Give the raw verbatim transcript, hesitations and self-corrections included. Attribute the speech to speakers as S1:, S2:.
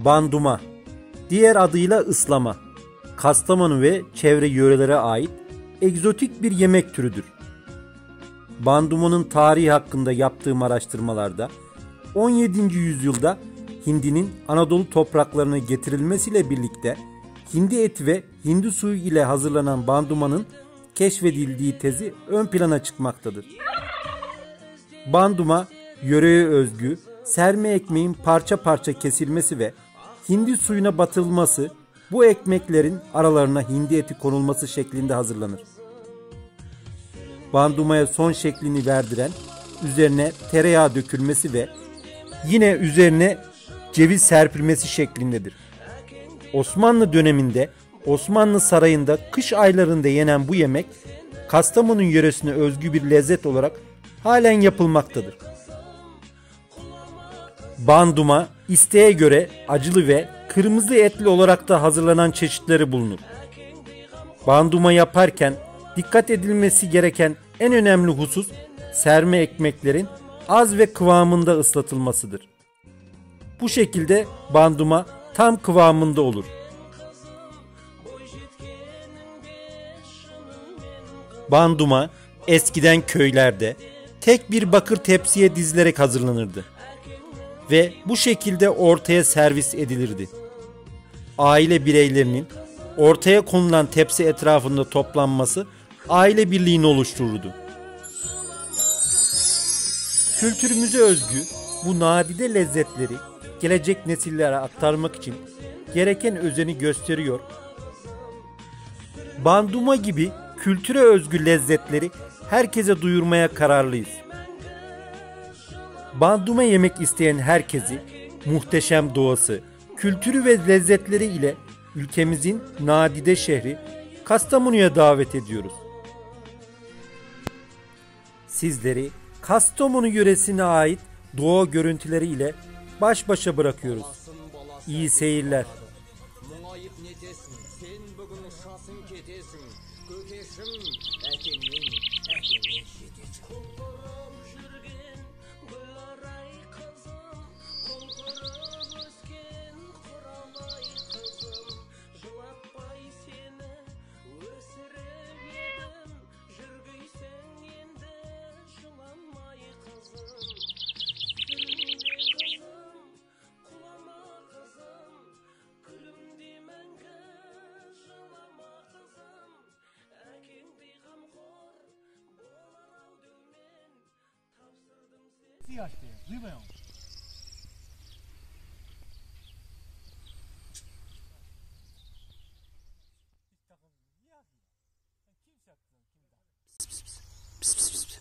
S1: Banduma, diğer adıyla ıslama, Kastamonu ve çevre yörelere ait egzotik bir yemek türüdür. Bandumanın tarihi hakkında yaptığım araştırmalarda on yedinci yüzyılda hindinin Anadolu topraklarına getirilmesiyle birlikte hindi eti ve hindi suyu ile hazırlanan bandumanın keşfedildiği tezi ön plana çıkmaktadır. Banduma, yöreye özgü serme ekmeğin parça parça kesilmesi ve hindi suyuna batırılması, bu ekmeklerin aralarına hindi eti konulması şeklinde hazırlanır. Bandumaya son şeklini verdiren, üzerine tereyağı dökülmesi ve yine üzerine ceviz serpilmesi şeklindedir. Osmanlı döneminde Osmanlı sarayında kış aylarında yenen bu yemek, Kastamonu yöresine özgü bir lezzet olarak halen yapılmaktadır. Banduma, isteğe göre acılı ve kırmızı etli olarak da hazırlanan çeşitleri bulunur. Banduma yaparken dikkat edilmesi gereken en önemli husus, serme ekmeklerin az ve kıvamında ıslatılmasıdır. Bu şekilde banduma tam kıvamında olur. Banduma eskiden köylerde tek bir bakır tepsiye dizilerek hazırlanırdı ve bu şekilde ortaya servis edilirdi. Aile bireylerinin ortaya konulan tepsi etrafında toplanması aile birliğini oluştururdu. Kültürümüze özgü bu nadide lezzetleri gelecek nesillere aktarmak için gereken özeni gösteriyor. Banduma gibi kültüre özgü lezzetleri herkese duyurmaya kararlıyız. Banduma yemek isteyen herkesi muhteşem doğası, kültürü ve lezzetleri ile ülkemizin nadide şehri Kastamonu'ya davet ediyoruz. Sizleri Kastamonu yöresine ait doğa görüntüleri ile baş başa bırakıyoruz. İyi seyirler.
S2: Yaş diye, duymuyor musun? Kim çaktı? Kim